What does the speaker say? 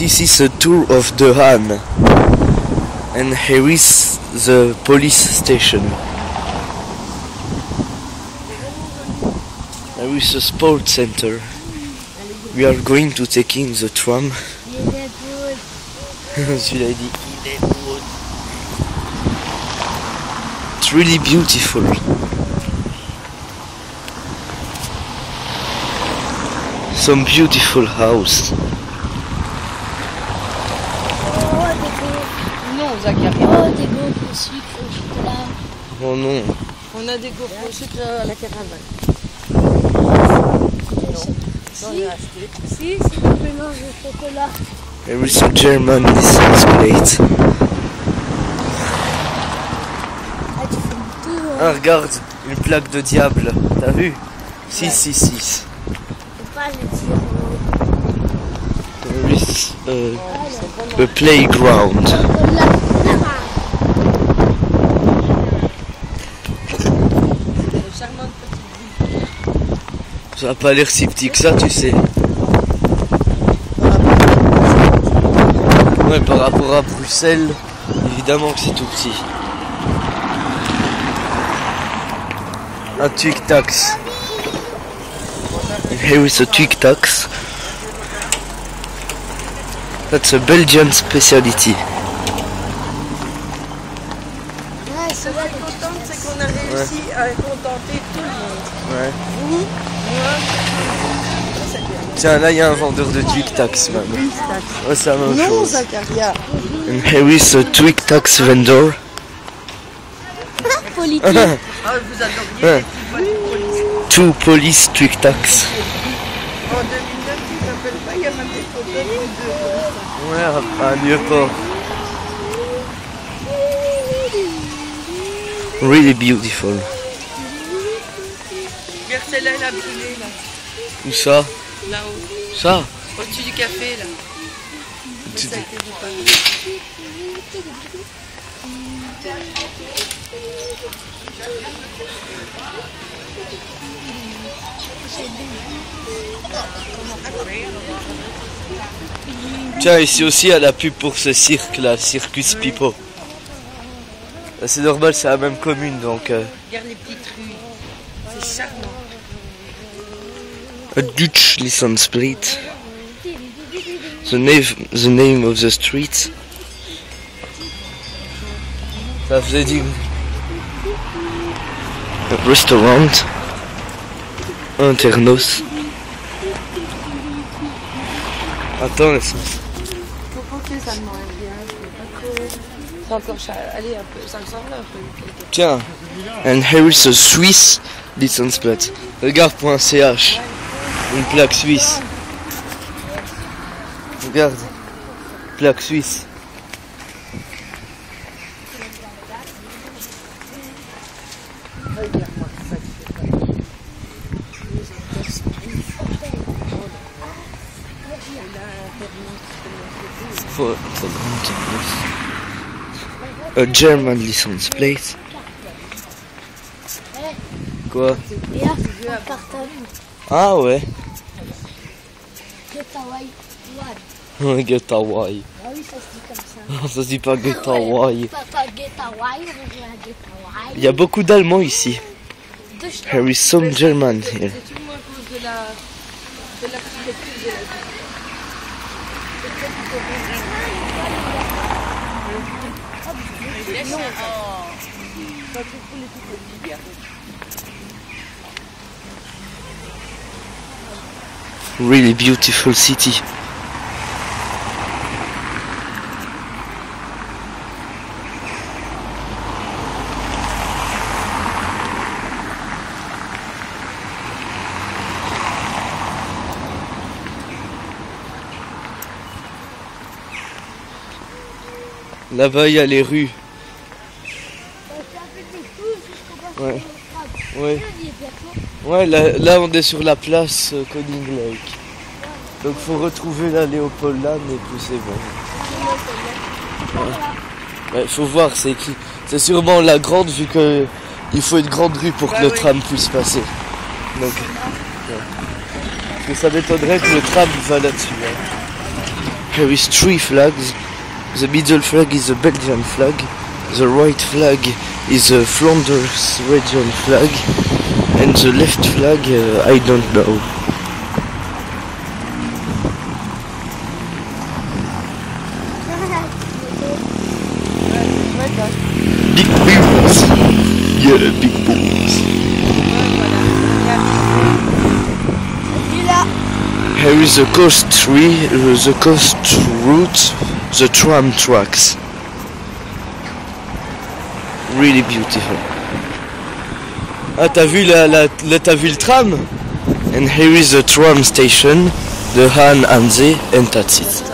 This is a tour of the Han, and here is the police station. There is a sports center. We are going to take in the tram. Celui-là il dit il est beau. It's really beautiful. Some beautiful house. Non, Zachary. Oh, des gaufres au sucre, au chocolat. Oh non. On a des gaufres au sucre à la caravane. Si, c'est un mélange de chocolat. There is a German license plate. Ah, tu fais le tour. Ah, regarde, une plaque de diable. T'as vu? 666. Faut pas le dire. There is a playground. Chocolat. Charmante petite ville. Ça n'a pas l'air si petit que ça, tu sais. Ouais, par rapport à Bruxelles, évidemment que c'est tout petit. Un Tic Tacs. Here is a Tic Tacs. That's a Belgian speciality. Ouais, Ce que je suis contente, c'est qu'on a réussi à contenter tout le monde. Ouais. Moi, Tiens, là il y a un vendeur de Tic Tacs même. Ouais, c'est la même non, chose. Zacharia. And here is a Tic Tacs vendor. politique. Ah, vous adoriez les petites voitures police. Two police Tic Tacs. En 2009, tu ne t'appelles pas, il y a même des photos de deux. Ouais, à Nieuport. Really beautiful. Regarde, celle-là, elle a brûlé, là. Où ça? Là-haut. Ça? Au-dessus du café, là. Tu- Ça a été réparé. Tiens, ici aussi, il y a la pub pour ce cirque là, Circus Pipo. C'est normal, c'est la même commune donc. Regarde les petites rues. C'est charmant. A Dutch license plate. The name of the street. Ça faisait dire. A restaurant. Internos. Attends, laisse-moi. Faut compter, ça me revient bien. C'est encore cher. Allez, un peu. Ça me semble un peu. Tiens, and here is a Swiss license plate. Regarde.ch, une plaque suisse. Regarde, plaque suisse. For a German license plate. Quoi? Et là, un carton. Ah ouais. Get away. Get Hawaii. Ah oui, ça se dit comme ça. Ça se dit pas Get Hawaii. Pas get away, on dirait get away. Il y a beaucoup d'Allemands ici. Deux choses. There is some German here. C'est tout à cause de l'architecture de la ville. Really beautiful city. Là-bas, il y a les rues. Ouais. Ouais. Ouais, là on est sur la place Conning Lake. Donc faut retrouver la Léopoldland et puis c'est bon. Ouais, faut voir, c'est écrit. C'est sûrement la grande vu que il faut une grande rue pour que le tram puisse passer. Donc, ouais. Parce que ça m'étonnerait que le tram va là-dessus. Hein. Here is 3 flags. The middle flag is the Belgian flag. The right flag is the Flanders region flag. And the left flag, I don't know. Big balls. Yeah, big balls. Here is the coast tree, the coast route, the tram tracks. Really beautiful. Ah, t'as vu t'as vu le tram? And here is the tram station, the Han Hanse, and that's it.